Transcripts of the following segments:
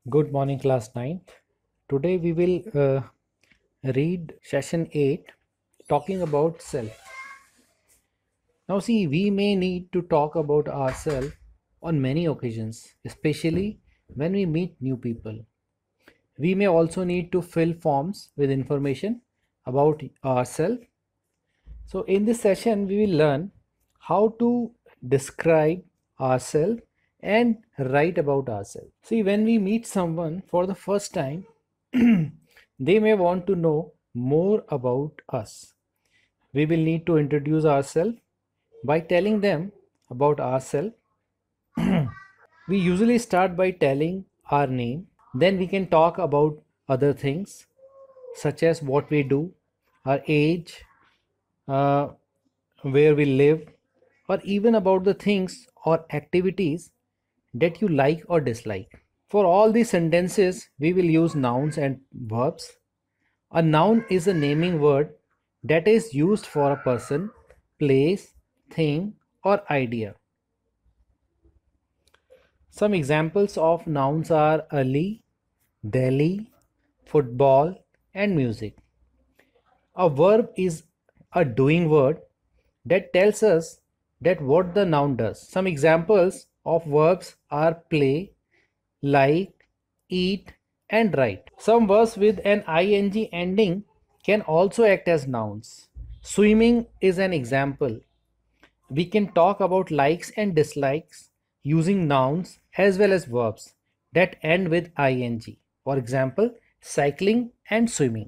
Good morning, class 9. Today we will read session 8 talking about self. Now, see, we may need to talk about ourselves on many occasions, especially when we meet new people. We may also need to fill forms with information about ourselves. So, in this session, we will learn how to describe ourselves and write about ourselves. See, when we meet someone for the first time, they may want to know more about us. We will need to introduce ourselves by telling them about ourselves. We usually start by telling our name, then we can talk about other things such as what we do, our age, uh, where we live, or even about the things or activities that you like or dislike. For all these sentences, we will use nouns and verbs. A noun is a naming word that is used for a person, place, thing, or idea. Some examples of nouns are Ali, Delhi, football, and music. A verb is a doing word that tells us that what the noun does. Some examples of verbs are play, like, eat, and write. Some verbs with an ing ending can also act as nouns. Swimming is an example. We can talk about likes and dislikes using nouns as well as verbs that end with ing. For example, cycling and swimming.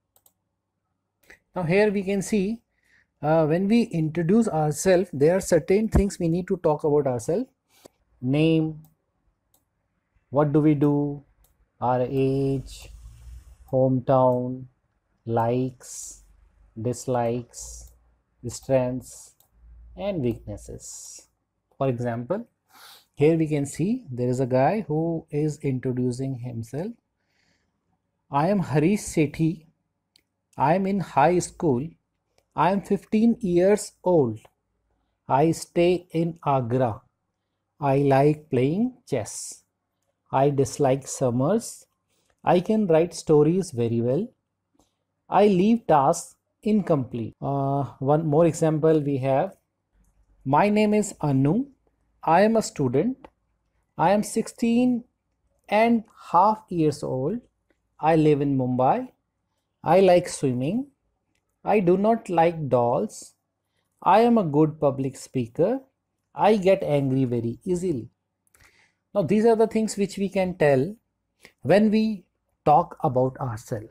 Now, here we can see when we introduce ourselves, there are certain things we need to talk about ourselves. Name, what do we do, our age, hometown, likes, dislikes, strengths, and weaknesses. For example, here we can see there is a guy who is introducing himself. I am Harish Sethi. I am in high school. I am 15 years old. I stay in Agra. I like playing chess. I dislike summers. I can write stories very well. I leave tasks incomplete. One more example we have. My name is Anu. I am a student. I am 16 and half years old. I live in Mumbai. I like swimming. I do not like dolls. I am a good public speaker. I get angry very easily. Now, these are the things which we can tell when we talk about ourselves.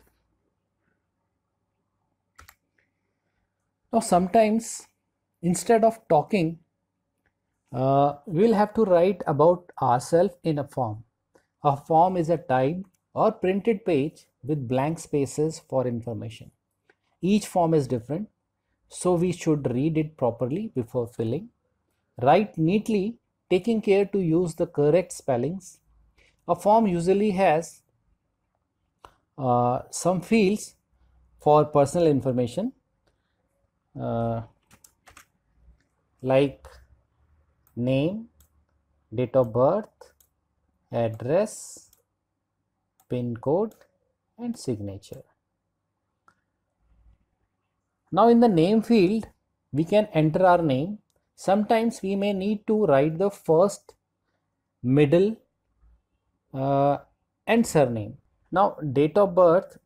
Now, sometimes instead of talking, we'll have to write about ourselves in a form. A form is a typed or printed page with blank spaces for information. Each form is different, so we should read it properly before filling. Write neatly, taking care to use the correct spellings. A form usually has some fields for personal information uh, like name, date of birth, address, pin code, and signature. Now, in the name field, we can enter our name. Sometimes we may need to write the first, middle, uh, and surname. Now, date of birth.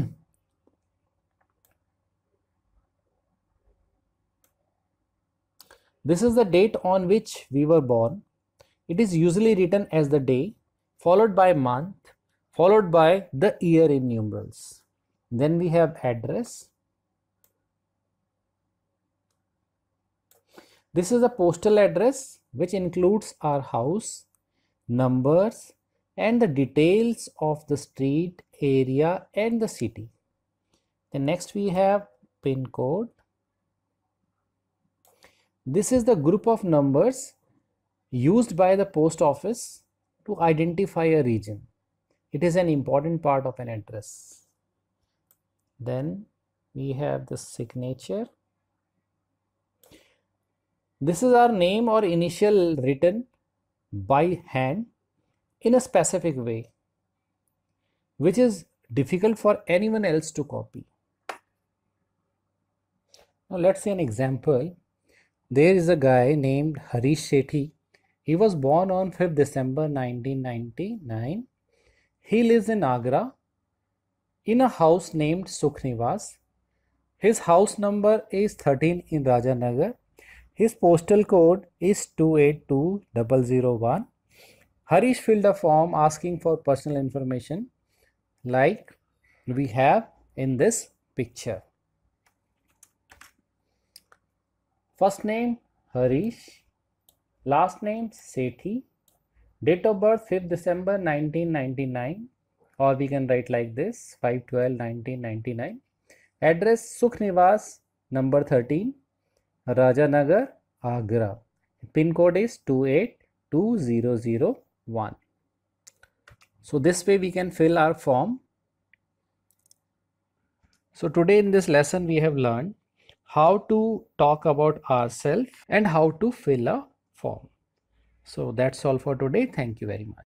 This is the date on which we were born. It is usually written as the day, followed by month, followed by the year in numerals. Then we have address. This is a postal address which includes our house, numbers, and the details of the street, area, and the city. Then next we have pin code. This is the group of numbers used by the post office to identify a region. It is an important part of an address. Then we have the signature. This is our name or initial written by hand in a specific way. which is difficult for anyone else to copy. Now let's see an example. There is a guy named Harish Sethi. He was born on 5th December 1999. He lives in Agra in a house named Sukh Niwas. His house number is 13 in Rajanagar. His postal code is 282001. Harish filled a form asking for personal information like we have in this picture. First name Harish, last name Sethi, date of birth 5th December 1999, or we can write like this 5/12/1999. Address Sukh Niwas number 13, Rajanagar, Agra. Pin code is 282001. So this way we can fill our form. So today in this lesson we have learned how to talk about ourselves and how to fill a form. So that's all for today. Thank you very much.